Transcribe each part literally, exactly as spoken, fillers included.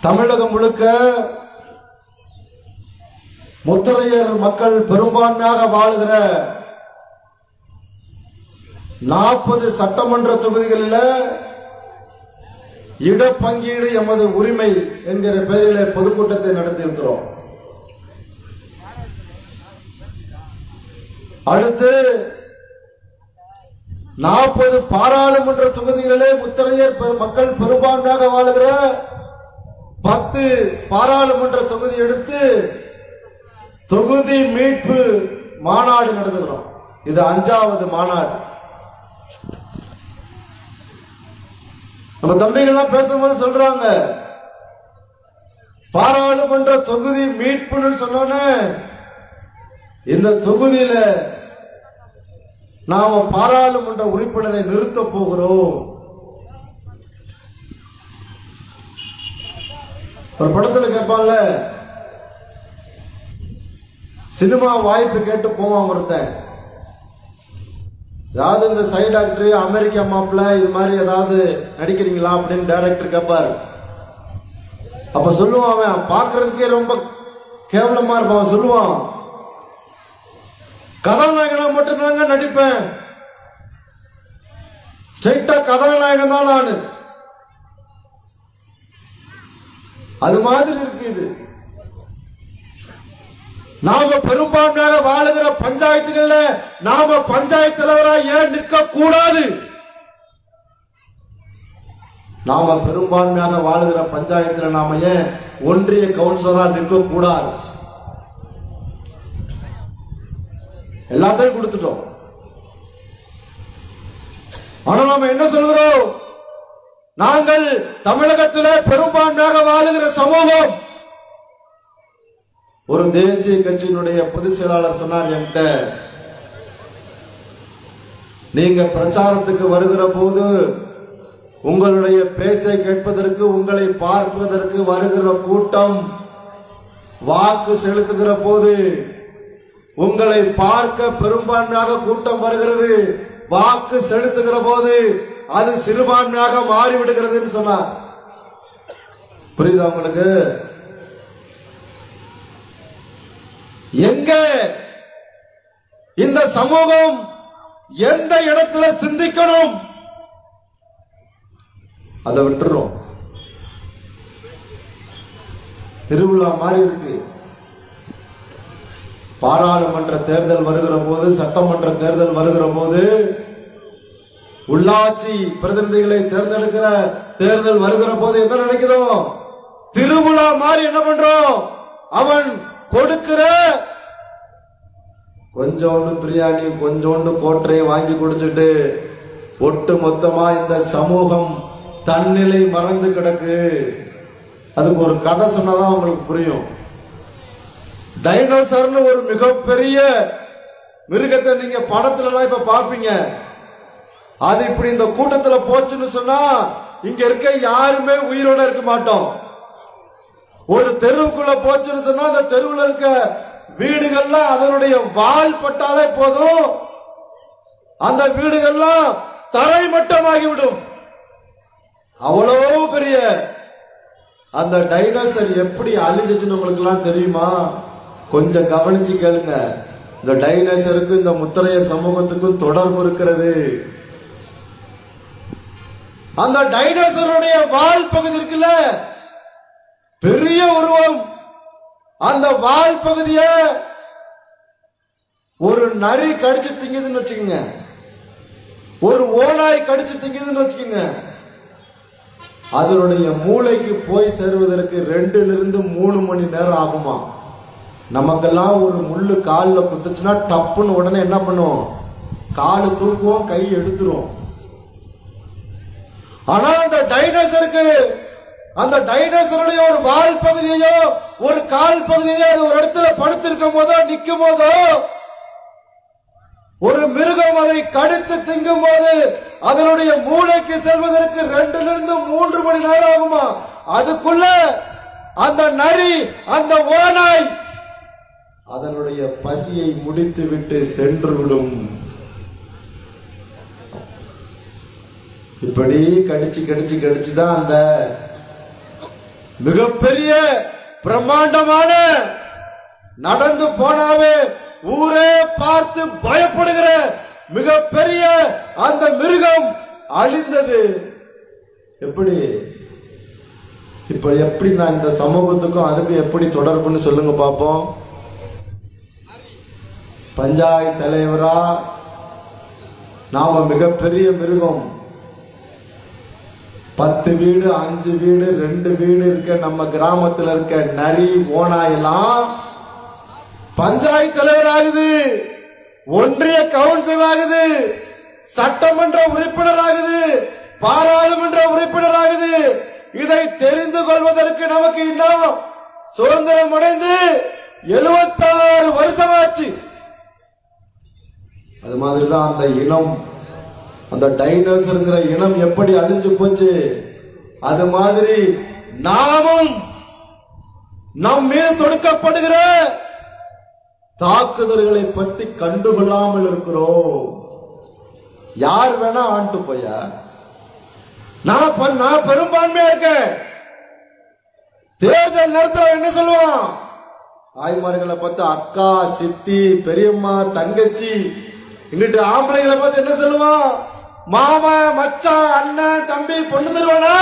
தமிழகம் முழுக்க முத்தரையர் மக்கள் பெரும்பான்மையாக வாழ்கிற நாற்பது சட்டமன்ற தொகுதிகளில் இடப்பங்கீடு எமது உரிமை என்கிற பெயரிலே பொதுக்கூட்டத்தை நடத்தியிருக்கிறோம். அடுத்து நாற்பது பாராளுமன்ற தொகுதிகளிலே முத்தரையர் மக்கள் பெரும்பான்மையாக வாழ்கிற பத்து பாராளுமன்ற தொகுதி எடுத்து தொகுதி மீட்பு மாநாடு நடத்துகிறோம். இது அஞ்சாவது மாநாடு. நம்ம தம்பிகள்லாம் பேசும்போது சொல்றாங்க, பாராளுமன்ற தொகுதி மீட்புன்னு சொன்னோன்னே இந்த தொகுதியில நாம பாராளுமன்ற உறுப்பினரை நிறுத்த போகிறோம். ஒரு படத்துல கேட்பான்ல, சினிமா வாய்ப்பு கேட்டு போவான் ஒருத்தன், ஏதாவது இந்த சைடு ஆக்டர் அமெரிக்கா மாப்பிள்ள இது மாதிரி ஏதாவது நடிக்கிறீங்களா அப்படின்னு டைரக்டர் கேட்பார். அப்ப சொல்லுவான், அவன் பார்க்கறதுக்கே ரொம்ப கேவலமா இருப்பான். சொல்லுவான், கதாநாயகனா மட்டும்தாங்க நடிப்பேன், ஸ்ட்ரைட்டா கதாநாயகன் தான் நானு. அது மாதிரி இருக்கு இது. நாம பெரும்பான்மையாக வாழுகிற பஞ்சாயத்துகள்ல நாம பஞ்சாயத்து தலைவரா ஏன் நிற்க கூடாது? நாம பெரும்பான்மையாக வாழுகிற பஞ்சாயத்துல நாம ஏன் ஒன்றிய கவுன்சிலரா நிற்க கூடாது? எல்லாத்தையும் கொடுத்துட்டோம். ஆனா நாம என்ன சொல்கிறோம்? நாங்கள் தமிழகத்திலே பெரும்பான்மையாக வாழுகிற சமூகம். ஒரு தேசிய கட்சியினுடைய பொதுச் செயலாளர் சொன்னார் என்கிட்ட, நீங்க பிரச்சாரத்துக்கு வருகிற போது உங்களுடைய பேச்சை கேட்பதற்கு, உங்களை பார்ப்பதற்கு வருகிற கூட்டம் வாக்கு செலுத்துகிற போது உங்களை பார்க்க பெரும்பான்மையாக கூட்டம் வருகிறது, வாக்கு செலுத்துகிற போது அது சிறுபான்மையாக மாறிவிடுகிறதுன்னு சொன்னார். புரியுதா உங்களுக்கு? எங்க இந்த சமூகம் எந்த இடத்துல சிந்திக்கணும் அதை விட்டுறோம். திருவிழா மாதிரி இருக்கு. பாராளுமன்ற தேர்தல் வருகிற போது, சட்டமன்ற தேர்தல் வருகிற போது, உள்ளாட்சி பிரதிநிதிகளை தேர்ந்தெடுக்கிற தேர்தல் வருகிற போது என்ன நினைக்கிறோம்? திருவிழா மாதிரி என்ன பண்றோம்? அவன் கொடுக்கிற கொஞ்சோண்டு பிரியாணி, கொஞ்சோண்டு கோட்டரையை வாங்கி குடிச்சிட்டு ஒட்டு மொத்தமா இந்த சமூகம் தன்னிலை மறந்து கிடக்கு. அதுக்கு ஒரு கதை சொன்னதான் உங்களுக்கு புரியும். டைனோசர்னு ஒரு மிகப்பெரிய மிருகத்தை நீங்க படத்துல எல்லாம் இப்ப பாப்பீங்க. அது இப்படி இந்த கூட்டத்துல போச்சுன்னு சொன்னா இங்க இருக்க யாருமே உயிரோட இருக்க மாட்டோம். ஒரு தெருவுக்குள்ள போச்சுன்னு சொன்னா அந்த தெருவுல இருக்க வீடுகள்லாம் அதனுடைய வால் பட்டாலே போதும், அந்த வீடுகள்லாம் தரைமட்டமாகிவிடும். அவ்வளவு பெரிய அந்த டைனோசர் எப்படி அழிஞ்சிச்சுன்னு உங்களுக்கு எல்லாம் தெரியுமா? கொஞ்சம் கவனிச்சு கேளுங்க. இந்த டைனோசருக்கும் இந்த முத்தரையர் சமூகத்துக்கும் தொடர்பு இருக்கிறது. அந்த டைனோசருடைய வால் பகுதி இருக்குல்ல, பெரிய உருவம். அந்த வால் பகுதிய ஒரு நரி கடிச்சு திங்குதுன்னு வச்சுக்கோங்க, ஒரு ஓநாய் கடிச்சு திங்குதுன்னு வச்சுக்கோங்க, அதனுடைய மூளைக்கு போய் சேருவதற்கு ரெண்டுல இருந்து மூணு மணி நேரம் ஆகுமா. நமக்கெல்லாம் ஒரு முள்ளு காலில் குத்துச்சுன்னா டப்புன்னு உடனே என்ன பண்ணுவோம்? காலு தூக்குவோம், கை எடுத்துரும். ஆனா அந்த டைனோசருக்கு, அந்த டைனோசருடைய ஒரு வால் பகுதியோ ஒரு கால் பகுதியோ அது ஒரு இடத்துல படுத்திருக்கும் போதோ நிற்கும் போதோ, ஒரு மிருகம் அதை கடித்து திங்கும் போது அதனுடைய மூளைக்கு செல்வதற்கு ரெண்டுல இருந்து மூன்று மணி நேரம் ஆகுமா. அதுக்குள்ள அந்த நரி, அந்த ஓநாய் அதனுடைய பசியை முடித்து விட்டு சென்று விடும். இப்படி கடிச்சு கடிச்சு கடிச்சுதான் அந்த மிகப்பெரிய பிரம்மாண்டமான நடந்து போனாவே ஊரே பார்த்து பயப்படுகிற மிகப்பெரிய அந்த மிருகம் அழிந்தது. எப்படி இப்ப எப்படி நான் இந்த சமூகத்துக்கும் அதுக்கும் எப்படி தொடர்புன்னு சொல்லுங்க பாப்போம். பஞ்சாயத்து தலைவரா நாம மிகப்பெரிய மிருகம், பத்து வீடு அஞ்சு வீடு ரெண்டு வீடு இருக்க நம்ம கிராமத்தில் இருக்க நரி ஓனாயெல்லாம் பஞ்சாயத்து தலைவர் ஆகுது, ஒன்றிய கவுன்சிலர் ஆகுது, சட்டமன்ற உறுப்பினர் ஆகுது, பாராளுமன்ற உறுப்பினர் ஆகுது. இதை தெரிந்து கொள்வதற்கு நமக்கு இன்னும் சுதந்திரம் அடைந்து எழுபத்தாறு வருஷமாச்சு. அது மாதிரிதான் அந்த இனம், அந்த டைனோசர்ங்கிற இனம் எப்படி அழிஞ்சு போச்சு, அது மாதிரி நாமும் நம் மீது தொடுக்கப்படுகிற தாக்குதல்களை பற்றி கண்டுகொள்ளாமல் இருக்கிறோம். யார் வேணா ஆண்டு போயா, நான் நான் பெரும்பான்மையா இருக்கேன். தேர்தல் நேரத்தில் என்ன சொல்லுவான், தாய்மார்களை பார்த்து அக்கா சித்தி பெரியம்மா தங்கச்சி, இங்கிட்டு ஆம்பளைங்களை பார்த்து என்ன சொல்லுவான், மாமா மச்சான் அண்ணன் தம்பி பொண்ணு தருவானா.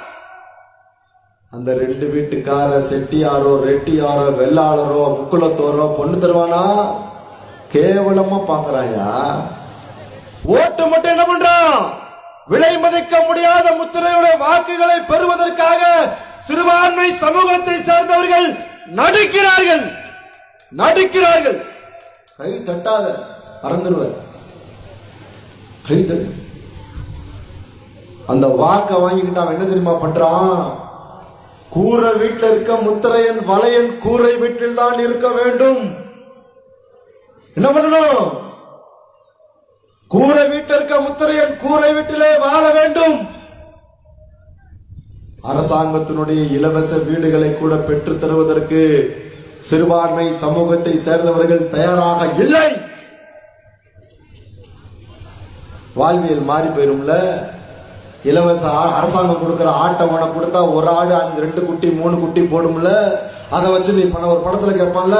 அந்த ரெண்டு வீட்டுக்கார செட்டியாரோ ரெட்டியாரோ வெள்ளாளரோ முக்குளத்தோரோ பொண்ணு தருவானா? கேவலமா பாக்குறாயா. ஓட்டு மட்டும் என்ன பண்றான், விலை மதிக்க முடியாத முத்திரையுடைய வாக்குகளை பெறுவதற்காக சிறுபான்மை சமூகத்தை சேர்ந்தவர்கள் நடிக்கிறார்கள் நடிக்கிறார்கள் கை தட்டாத மறந்துடுவார். கை தட்டு அந்த வாக்க வாங்கிக்கிட்டு அவன் என்ன தெரியுமா பண்றான், கூரை வீட்டில் இருக்க முத்திரையன் வளையன் கூரை வீட்டில் தான் இருக்க வேண்டும். என்ன பண்ணணும், கூரை வீட்டில் இருக்க முத்திரையன் கூரை வீட்டிலே வாழ வேண்டும். அரசாங்கத்தினுடைய இலவச வீடுகளை கூட பெற்று தருவதற்கு சிறுபான்மை சமூகத்தை சேர்ந்தவர்கள் தயாராக இல்லை. வாழ்வியல் மாறி போயிரும்ல. இலவச அரசாங்கம் கொடுக்கிற ஆட்டை உனக்கு கொடுத்தா ஒரு ஆடு அஞ்சு ரெண்டு குட்டி மூணு குட்டி போடும்ல. அதை வச்சு நீ பண்ண ஒரு படத்துல கேட்பான்ல,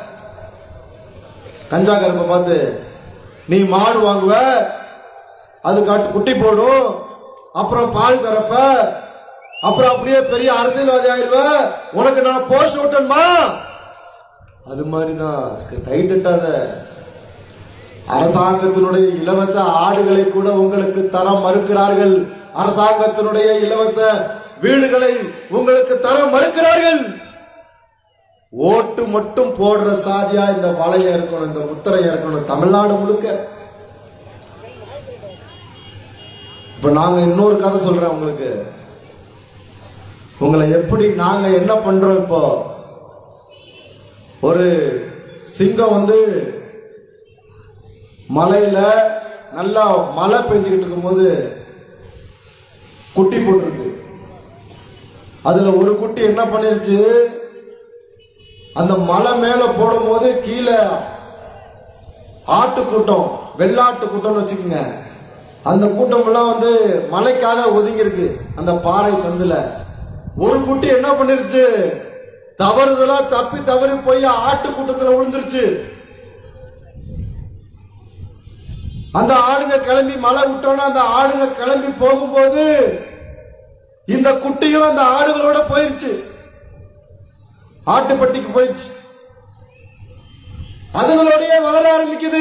கஞ்சா கருப்பை பார்த்து நீ மாடு வாங்குவ, அது காட்டு குட்டி போடும், அப்புறம் பால் கறப்ப, அப்புறம் அப்படியே பெரிய அரசியல்வாதி ஆயிருவ, உனக்கு நான் போஸ்ட் விட்டேன்மா. அது மாதிரிதான் கை தட்டாத. அரசாங்கத்தினுடைய இலவச ஆடுகளை கூட உங்களுக்கு தர மறுக்கிறார்கள். அரசாங்கத்தினுடைய இலவச வீடுகளை உங்களுக்கு தர மறுக்கிறார்கள். ஓட்டு மட்டும் போடுற சாதியா இந்த வளைய இருக்கணும், இந்த முத்திரைய இருக்கணும் தமிழ்நாடு முழுக்க. இப்ப நாங்க இன்னொரு கதை சொல்றேன் உங்களுக்கு. உங்களை எப்படி நாங்க என்ன பண்றோம், இப்போ ஒரு சிங்கம் வந்து மலையில நல்லா மழை பெஞ்சுக்கிட்டு இருக்கும் போது குட்டி போட்டிருக்கு. அதுல ஒரு குட்டி என்ன பண்ணிருச்சு, அந்த மலை மேல போடும் போது கீழே ஆட்டு கூட்டம் வெள்ளாட்டு கூட்டம்னு வச்சுக்கோங்க, அந்த கூட்டம் எல்லாம் வந்து மலைக்காக ஒதுங்கி இருக்கு. அந்த பாறை சந்துல ஒரு குட்டி என்ன பண்ணிருச்சு, தவறுதலா தப்பி தவறி போய் ஆட்டு கூட்டத்துல விழுந்துருச்சு. அந்த ஆடுங்க கிளம்பி மழை விட்டோன்னா அந்த ஆடுங்க கிளம்பி போகும்போது இந்த குட்டியும் அந்த ஆடுகளோட போயிருச்சு, ஆட்டுப்பட்டிக்கு போயிருச்சு. அதுங்களோடய வளர ஆரம்பிக்குது.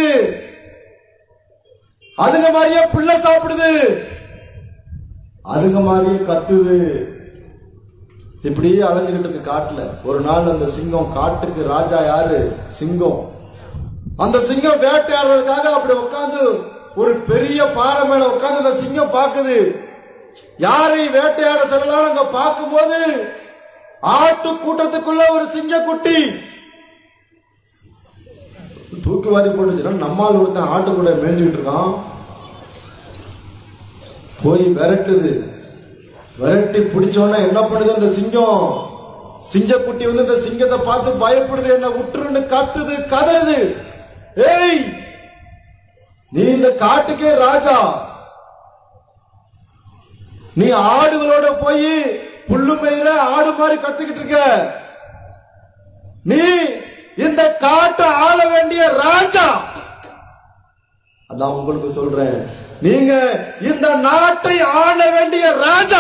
அதுங்க மாதிரியே புள்ள சாப்பிடுது, அதுங்க மாதிரியே கத்துது. இப்படியே அலைஞ்சுக்கிட்டு இருக்கு காட்டுல. ஒரு நாள் அந்த சிங்கம், காட்டுக்கு ராஜா யாரு, சிங்கம். அந்த சிங்கம் வேட்டையாடுறதுக்காக அப்படி உட்காந்து ஒரு பெரிய பாறை மேல உட்காந்து அந்த சிங்கம் பாக்குது. யாரை வேட்டையாட செல்லலாம் அங்க பார்க்கும் போது ஆட்டு கூட்டத்துக்குள்ள ஒரு சிங்க குட்டி தூக்கி வாரி போட்டுச்சுன்னா நம்மால் ஒருத்தன் ஆட்டுக்குள்ள மேய்ஞ்சுக்கிட்டு இருக்கான். போய் விரட்டுது. விரட்டி பிடிச்சோன்னா என்ன பண்ணுது அந்த சிங்கம், சிங்கக்குட்டி வந்து இந்த சிங்கத்தை பார்த்து பயப்படுது, என்ன விட்டுருன்னு கத்துது, கதறுது. ஏய், நீ இந்த காட்டுக்கே ராஜா, நீ ஆடுகளோட போய் புல்லு மயிர ஆடு மாதிரி கத்துக்கிட்டு இருக்க. நீ இந்த காட்டை ஆள வேண்டிய ராஜா. அதான் உங்களுக்கு சொல்றேன், நீங்க இந்த நாட்டை ஆள வேண்டிய ராஜா.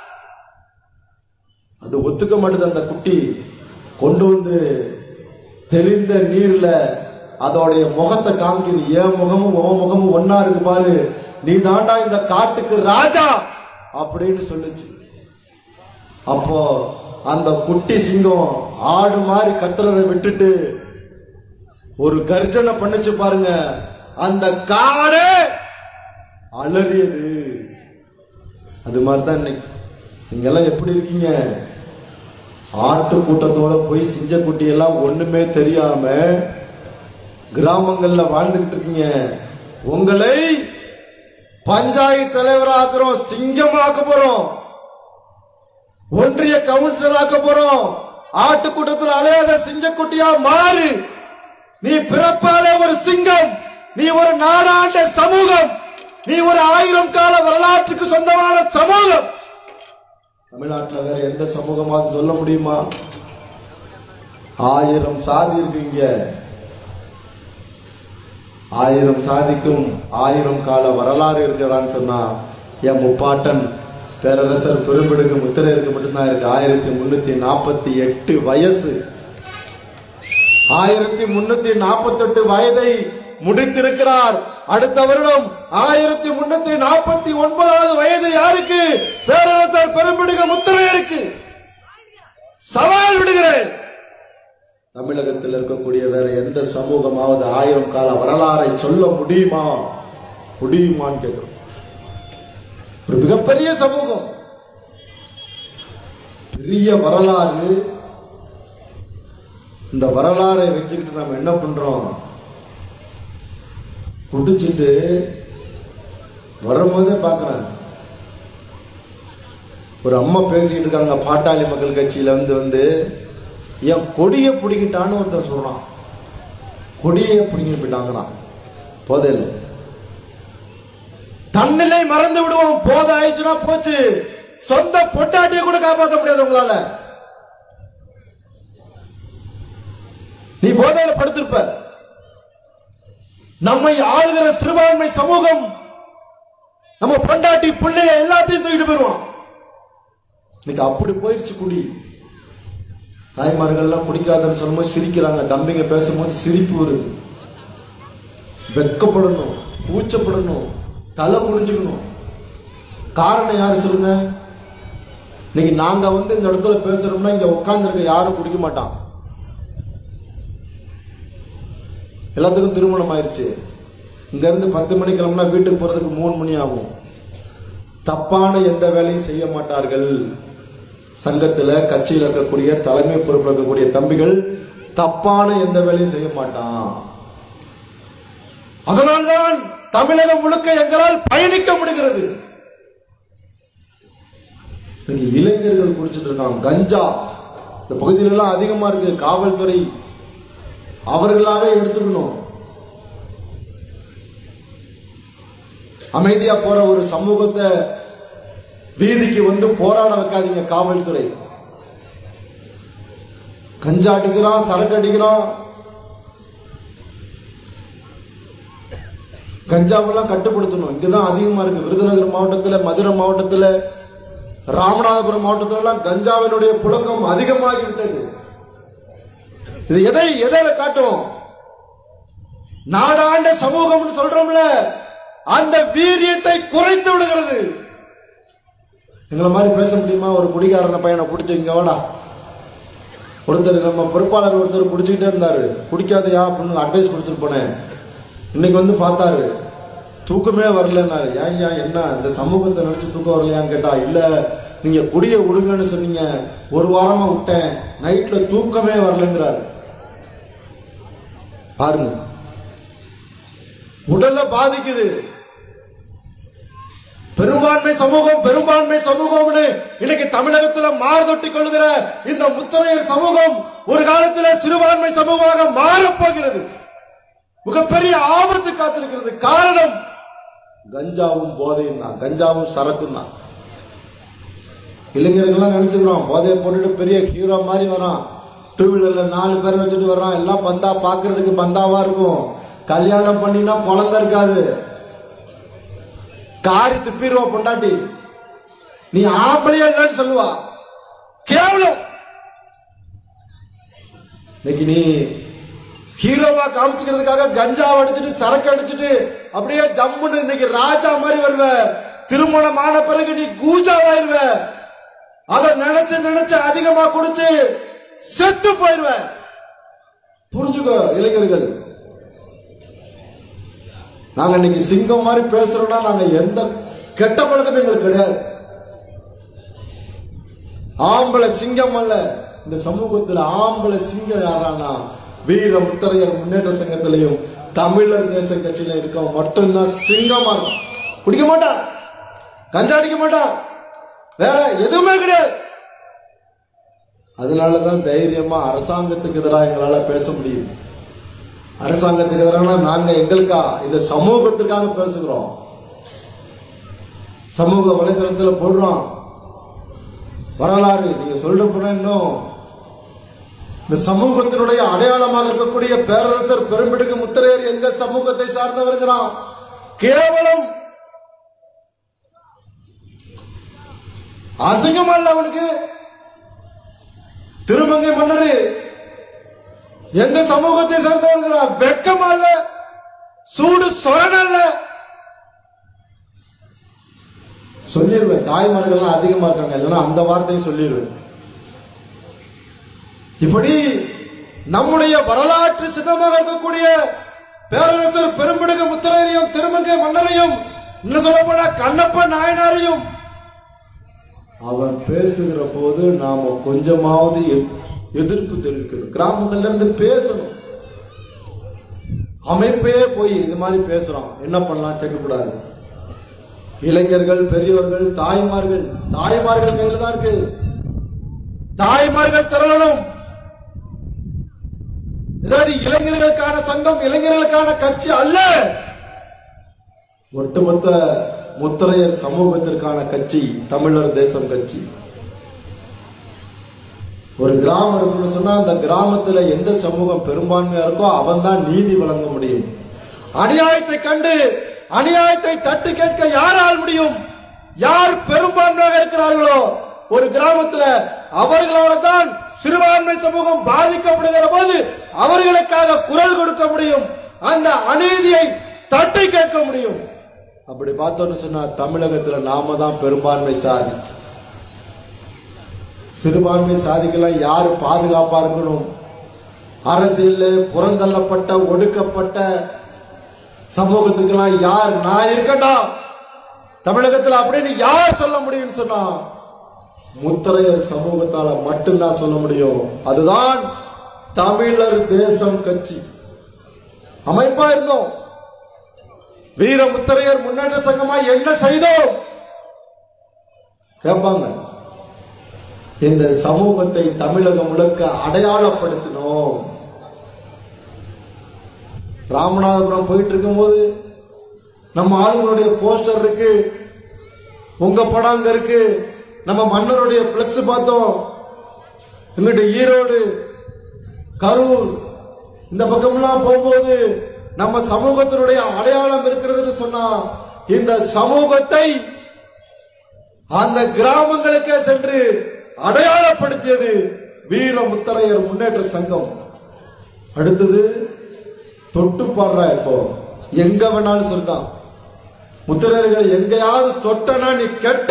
அது ஒத்துக்க மாட்டேது. அந்த குட்டி கொண்டு வந்து தெளிந்த நீர்ல அதோடைய முகத்தை காமிக்குது. என் முகமும் உன் முகமும் ஒன்னா இருக்கு பாரு, நீ தாண்டா இந்த காட்டுக்கு ராஜா அப்படின்னு சொல்லுச்சு. அப்போ அந்த குட்டி சிங்கம் ஆடு மாதிரி கத்துறதை விட்டுட்டு ஒரு கர்ஜனை பண்ணுச்சு பாருங்க. அந்த காடு அலறியது. அது மாதிரிதான் இன்னைக்கு நீங்க எல்லாம் எப்படி இருக்கீங்க? ஆட்டு கூட்டத்தோட போய் சிங்க குட்டி எல்லாம் ஒண்ணுமே தெரியாம கிராமங்கள்ல வாழ்ந்துகிட்டு இருக்கீங்க. உங்களை பஞ்சாயத்து தலைவராக்குறோம், சிங்கமாக்க போறோம், ஒன்றிய கவுன்சிலர் ஆக்க போறோம். ஆட்டு கூட்டத்தில் அலையாத சிங்க குட்டியா மாறு. நீ பிறப்பாலே ஒரு சிங்கம், நீ ஒரு நாடாண்ட சமூகம், நீ ஒரு ஆயிரம் கால வரலாற்றுக்கு சொந்தமான சமூகம். தமிழ்நாட்டில் வேற எந்த சமூகமாவது சொல்ல முடியுமா? ஆயிரம் சாதி இருக்குங்க. ஆயிரம் சாதிக்கும் ஆயிரம் கால வரலாறு இருக்குதான்னு சொன்னா என் முப்பாட்டன் பேரரசர் பெரும்பிடுகு முத்திரையருக்கு மட்டும்தான் இருக்கு. ஆயிரத்தி முன்னூத்தி நாற்பத்தி எட்டு வயசு. ஆயிரத்தி முன்னூத்தி நாற்பத்தி எட்டு வயதை முடித்திருக்கிறார். அடுத்த வருடம் ஆயிரத்தி முன்னூத்தி நாற்பத்தி ஒன்பதாவது வயது யாருக்கு? பேரரசர் பெரும்பிடுகு முத்திரையருக்கு. சவால் விடுகிறேன், தமிழகத்தில் இருக்கக்கூடிய வேற எந்த சமூகமாவது ஆயிரம் கால வரலாறை சொல்ல முடியுமா? முடியுமான்னு கேட்கிறோம். ஒரு மிகப்பெரிய சமூகம், பெரிய வரலாறு. இந்த வரலாறை வச்சுக்கிட்டு நம்ம என்ன பண்றோம்? குடிச்சிட்டு வரும்போதே பார்க்குறேன், ஒரு அம்மா பேசிக்கிட்டு இருக்காங்க பாட்டாளி மக்கள் கட்சியில வந்து வந்து என் கொடியை பிடிக்கிட்டான்னு ஒருத்தர் சொல்றான். கொடியை பிடிங்கிட்டு போயிட்டாங்கிறான். போதையில் தன்னிலை மறந்து விடுவோம். போதை ஆயிடுச்சுன்னா போச்சு. சொந்த பொட்டாட்டியை கூட காப்பாற்ற முடியாது உங்களால. நீ போதையில படுத்திருப்ப. நம்மை ஆளுகிற சிறுபான்மை சமூகம் நம்ம பொண்டாட்டி பிள்ளைய எல்லாத்தையும் தூக்கிட்டு போயிருவோம். இன்னைக்கு அப்படி போயிருச்சு குடி. தாய்மார்கள்லாம் குடிக்காதன்னு சொல்லும்போது சிரிக்கிறாங்க. தம்பிங்க பேசும்போது சிரிப்பு வருது. வெக்கப்படணும், கூச்சப்படணும், தலை குடிச்சுக்கணும். காரணம் யாரு சொல்லுங்க? இன்னைக்கு நாங்க வந்து இந்த இடத்துல பேசுறோம்னா இங்க உட்கார்ந்து இருக்க யாரும் குடிக்க மாட்டான். எல்லாத்துக்கும் திருமணம் ஆயிடுச்சு. இங்க இருந்து பத்து மணி கிளம்புனா வீட்டுக்கு போறதுக்கு மூணு மணி ஆகும். தப்பான எந்த வேலையும் செய்ய மாட்டார்கள். சங்கத்துல கட்சியில் இருக்கக்கூடிய தலைமை பொறுப்பில் இருக்கக்கூடிய தம்பிகள் தப்பான எந்த வேலையும் செய்ய மாட்டான். அதனால்தான் தமிழகம் முழுக்க எங்களால் பயணிக்க முடிகிறது. இன்னைக்கு இளைஞர்கள் குடிச்சிட்டு இருக்காங்க கஞ்சா. இந்த பகுதியில எல்லாம் அதிகமா இருக்கு. காவல்துறை அவர்களாவே எடுத்துக்கணும். அமைதியா போற ஒரு சமூகத்தை வீதிக்கு வந்து போராட வைக்காதீங்க. காவல்துறை கஞ்சா அடிக்கிறான், சரக்கு அடிக்கிறான். கஞ்சாவெல்லாம் கட்டுப்படுத்தணும். இங்கதான் அதிகமா இருக்கு. விருதுநகர் மாவட்டத்தில், மதுரை மாவட்டத்தில், ராமநாதபுரம் மாவட்டத்தில் எல்லாம் கஞ்சாவினுடைய புழக்கம் அதிகமாகிவிட்டது. இது எதை எதை காட்டும்? நாடாண்ட சமூகம் சொல்றோம்ல, அந்த வீரியத்தை குறைத்து விடுகிறது. எங்களை மாதிரி பேச முடியுமா? ஒரு குடிகாரன பையனை பிடிச்சி இங்க வாடா. ஒருத்தர் நம்ம பொறுப்பாளர் ஒருத்தர் குடிச்சுக்கிட்டே இருந்தாரு. குடிக்காதையா அப்படின்னு அட்வைஸ் கொடுத்துட்டு போனேன். இன்னைக்கு வந்து பார்த்தாரு, தூக்கமே வரலன்னாரு. ஏன் ஏன் என்ன இந்த சமூகத்தை நினைச்சு தூக்கம் வரலையான்னு கேட்டா, இல்ல நீங்க குடிய விடுங்கன்னு சொன்னீங்க, ஒரு வாரமா விட்டேன், நைட்ல தூக்கமே வரலங்கிறாரு. பாருங்க, உடல்ல பாதிக்குது. பெரும்பான்மை சமூகம் பெரும்பான்மை சமூகம்னு இன்னைக்கு தமிழகத்துல மாறுதொட்டி கொள்கிற இந்த முத்திரையர் சமூகம் ஒரு காலத்துல சிறுபான்மை சமூகமாக மாறப்போகிறது. மிகப்பெரிய ஆபத்து காத்திருக்கிறது. காரணம் கஞ்சாவும் போதையும் தான், கஞ்சாவும் சரக்கும் தான். இளைஞர்கள்லாம் நினைச்சுக்கிறோம் போதையை போட்டுட்டு பெரிய ஹீரோ மாதிரி வரான், டூ வீலர்ல நாலு பேர் வச்சுட்டு வர்றான், எல்லாம் பந்தா பாக்குறதுக்கு பந்தாவா இருக்கும். கல்யாணம் பண்ணினா குழந்தை இருக்காது, காரி துப்பிடுவா பொண்டாட்டி, நீ ஆம்பளையா இல்லைன்னு சொல்லுவா. கேவலம். இன்னைக்கு நீ ஹீரோவா காமிச்சுக்கிறதுக்காக கஞ்சா அடிச்சுட்டு சரக்கு அடிச்சுட்டு அப்படியே ஜம்முன்னு இன்னைக்கு ராஜா மாதிரி வருவ. திருமணமான பிறகு நீ கூஜாவாயிருவ. அதை நினைச்சு நினைச்சு அதிகமா குடிச்சு செத்து போயிருவ. புரிஞ்சுக்கோ இளைஞர்கள். நாங்க இன்னைக்கு சிங்கம் மாதிரி பேசுறோம்னா நாங்க எந்த கெட்ட பழக்கமே எங்களுக்கு கிடையாது. ஆம்பளை சிங்கம் அல்ல. இந்த சமூகத்தில் ஆம்பளை சிங்கம் யாரானா வீர முத்தரையர் முன்னேற்ற சங்கத்திலையும் தமிழர் தேச கட்சியில இருக்க மட்டும்தான் சிங்கமா இருக்கும். குடிக்க மாட்டான், கஞ்சா அடிக்க மாட்டான், வேற எதுவுமே கிடையாது. அதனாலதான் தைரியமா அரசாங்கத்துக்கு எதிராக எங்களால பேச முடியுது. அரசாங்கத்துக்கு எதிரான நாங்க எங்களுக்கா இந்த சமூகத்திற்காக பேசுகிறோம். சமூக வலைதளத்தில் போடுறோம் வரலாறு. நீங்க சொல்ற போன இன்னும் இந்த சமூகத்தினுடைய அடையாளமாக இருக்கக்கூடிய பேரரசர் பெரும்பிடுகு முத்தரையர் எங்க சமூகத்தை சார்ந்தவர்களாம். கேவலம் அசிங்கமா இல்ல அவனுக்கு? திருமங்கை மன்னரு எங்க சமூகத்தை சார்ந்தவர்களாம். வெக்கமா இல்ல? சூடு சொரணல்ல? சொல்லிடுவேன். தாய்மார்கள்லாம் அதிகமா இருக்காங்க, இல்லைன்னா அந்த வார்த்தையை சொல்லிடுவேன். இப்படி நம்முடைய வரலாற்று சின்னமாக இருக்கக்கூடிய பேரரசர் பெரும்பிடுகு முத்தரையரையும் திருமங்கை மன்னரையும் இன்னும் சொல்ல போனா கண்ணப்ப நாயனாரையும் அவன் பேசுகிற போது நாம கொஞ்சமாவது எதிர்ப்பு தெரிவிக்கணும். கிராமங்கள்ல இருந்து பேசணும். அமைப்பே போய் இது மாதிரி பேசுறான், என்ன பண்ணலாம் கேட்கக்கூடாது. இளைஞர்கள், பெரியவர்கள், தாய்மார்கள் தாய்மார்கள் கையில தான் இருக்கு. தாய்மார்கள் திரளணும். ஏதாவது இளைஞர்களுக்கான சங்கம், இளைஞர்களுக்கான கட்சி அல்ல, ஒட்டுமொத்த முத்தரையர் சமூகத்திற்கான கட்சி தமிழர் தேசம் கட்சி. ஒரு கிராமம் இருக்குன்னு சொன்னா அந்த கிராமத்துல எந்த சமூகம் பெரும்பான்மையா இருக்கோ அவன் தான் நீதி வழங்க முடியும். அநியாயத்தை கண்டு அநியாயத்தை தட்டி கேட்க யாரால் முடியும்? யார் பெரும்பான்மையாக இருக்கிறார்களோ ஒரு கிராமத்துல அவர்களால தான் சிறுபான்மை சமூகம் பாதிக்கப்படுகிற போது அவர்களுக்காக குரல் கொடுக்க முடியும், அந்த அநீதியை தட்டி கேட்க முடியும். அப்படி பார்த்தோன்னு சொன்னா தமிழகத்துல நாம தான் பெரும்பான்மை சாதி. சிறுபான்மை சாதிக்கெல்லாம் யாரு பாதுகாப்பா இருக்கணும்? அரசியல் புறந்தள்ளப்பட்ட ஒடுக்கப்பட்ட சமூகத்துக்கெல்லாம் யார் நான் இருக்கட்டா தமிழகத்தில் அப்படின்னு யார் சொல்ல முடியும்னு சொன்னா முத்தரையர் சமூகத்தால மட்டும்தான் சொல்ல முடியும். அதுதான் தமிழர் தேசம் கட்சி. அமைப்பா இருந்தோம். வீர முத்தரையர் முன்னேற்ற சங்கமா என்ன செய்தோம் கேட்பாங்க. இந்த சமூகத்தை தமிழகம் முழுக்க அடையாளப்படுத்தினோம். ராமநாதபுரம் போயிட்டு இருக்கும் போது நம்ம ஆளுங்களுடைய போஸ்டர் இருக்கு, உங்க படம் அங்க இருக்கு, நம்ம மன்னருடைய பிளக்ஸ் பார்த்தோம். எங்கிட்ட ஈரோடு, கரூர் இந்த பக்கம்லாம் போகும்போது நம்ம சமூகத்தினுடைய அடையாளம் இருக்கிறதுன்னு சொன்னா இந்த சமூகத்தை அந்த கிராமங்களுக்கே சென்று அடையாளப்படுத்தியது வீர முத்தரையர் முன்னேற்ற சங்கம். அடுத்தது தொட்டு பாடுறா. இப்போ எங்க வேணாலும் சொல்லிதான் முத்தரையர்கள் எங்கேயாவது தொட்டனா நீ கெட்ட.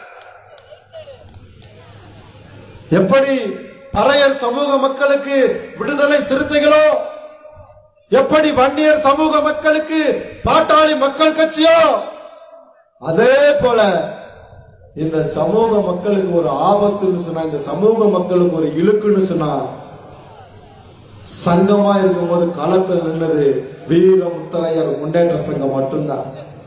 எப்படி பறையர் சமூக மக்களுக்கு விடுதலை சிறுத்தைகளோ, எப்படி வன்னியர் சமூக மக்களுக்கு பாட்டாளி மக்கள் கட்சியோ, அதே போல இந்த சமூக மக்களுக்கு ஒரு ஆபத்துன்னு சொன்னா, இந்த சமூக மக்களுக்கு ஒரு இழுக்குன்னு சொன்னா சங்கமா இருக்கும்போது களத்தில் நின்னது வீர முத்தரையர் முன்னேற்ற சங்கம் மட்டும்தான்.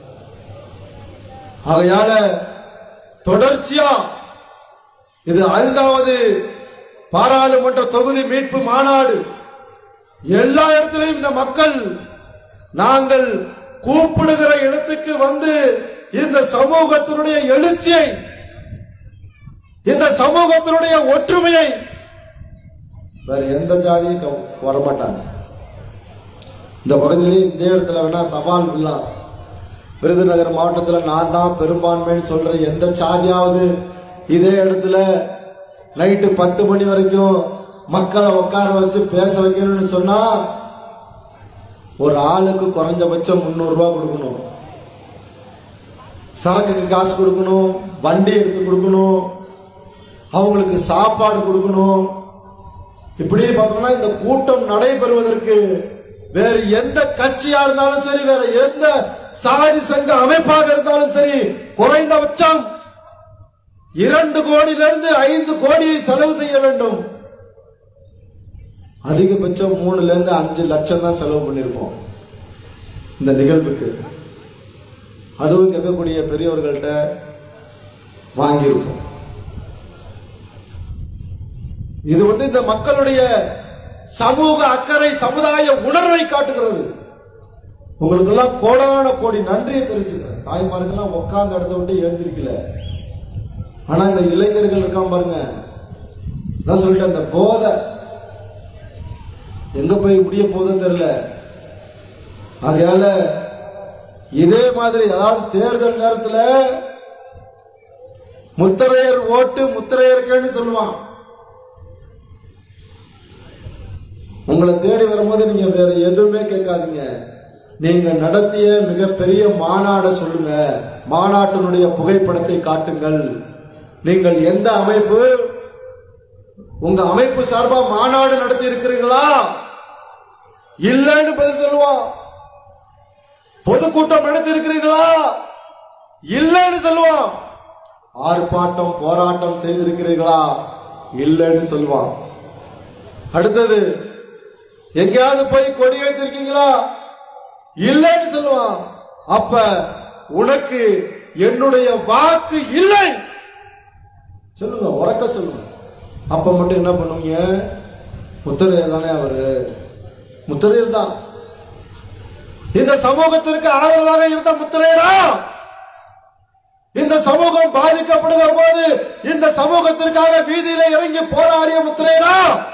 ஆகையால தொடர்ச்சியா இது ஐந்தாவது பாராளுமன்ற தொகுதி மீட்பு மாநாடு. எல்லா இடத்திலையும் இந்த மக்கள் நாங்கள் கூப்பிடுகிற இடத்துக்கு வந்து இந்த சமூகத்தினுடைய எழுச்சியை இந்த சமூகத்தினுடைய ஒற்றுமையை வேற எந்த ஜாதியும் வரமாட்டாங்க. இந்த பகுதியிலே இந்த இடத்துல வேணா சவால் இல்லா, விருதுநகர் மாவட்டத்தில் நான் தான் பெரும்பான்மைன்னு சொல்ற எந்த சாதியாவது இதே இடத்துல நைட்டு பத்து மணி வரைக்கும் மக்களை உட்கார வச்சு பேச வைக்கணும்னு சொன்னா ஒரு ஆளுக்கு குறைஞ்சபட்சம் முன்னூறு ரூபாய் கொடுக்கணும், சரக்குக்கு காசு கொடுக்கணும், வண்டி எடுத்து கொடுக்கணும், அவங்களுக்கு சாப்பாடு கொடுக்கணும். இப்படி பார்த்தோம்னா இந்த கூட்டம் நடைபெறுவதற்கு வேறு எந்த கட்சியா இருந்தாலும் சரி, வேற எந்த சாதி சங்க அமைப்பாக இருந்தாலும் சரி, குறைந்தபட்சம் இரண்டு கோடியிலிருந்து ஐந்து கோடியை செலவு செய்ய வேண்டும். அதிகபட்சம் மூணுல இருந்து அஞ்சு லட்சம் தான் செலவு பண்ணிருப்போம் இந்த நிகழ்வுக்கு. அதுவும் இருக்கக்கூடிய பெரியவர்கள்ட்ட வாங்கியிருப்போம். இது வந்து இந்த மக்களுடைய சமூக அக்கறை, சமுதாய உணர்வை காட்டுகிறது. உங்களுக்கு எல்லாம் கோடான கோடி நன்றியை தெரிவிச்சுக்கிறேன். தாய்மார்கள்லாம் உட்கார்ந்த இடத்த விட்டு எழுந்திருக்கல. ஆனா இந்த இளைஞர்கள் இருக்கான் பாருங்க, நான் சொல்லிட்டேன், அந்த போதை எங்க போய் முடிய போதும் தெரியல. ஆகையால இதே மாதிரி அதாவது தேர்தல் நேரத்தில் முத்திரையர் ஓட்டு முத்திரையருக்குன்னு சொல்லுவான். உங்களை தேடி வரும்போது நீங்க வேற எதுவுமே கேட்காதீங்க. நீங்க நடத்திய மிகப்பெரிய மாநாட சொல்லுங்க, மாநாட்டினுடைய புகைப்படத்தை காட்டுங்கள். நீங்கள் எந்த அமைப்பு, உங்க அமைப்பு சார்பா மாநாடு நடத்தி இருக்கிறீர்களா? இல்லைன்னு பதில் சொல்லுவோம். பொதுக்கூட்டம் நடத்தி இருக்கிறீர்களா? இல்லைன்னு சொல்லுவோம். ஆர்ப்பாட்டம் போராட்டம் செய்திருக்கிறீர்களா? இல்லைன்னு சொல்லுவான். அடுத்தது, எங்கேயாவது போய் கொடி வைத்திருக்கீங்களா? இல்லைன்னு சொல்லுவான். அப்ப உனக்கு என்னுடைய வாக்கு இல்லை சொல்லுங்க, உறக்க சொல்லுங்க. அப்ப மட்டும் என்ன பண்ணுவீங்க? முத்திரையர் தானே அவரு, முத்திரையர் தான். இந்த சமூகத்திற்கு ஆதரவாக இருந்த முத்திரையரா? இந்த சமூகம் பாதிக்கப்படுகிற போது இந்த சமூகத்திற்காக வீதியில இறங்கி போராடிய முத்திரையரா?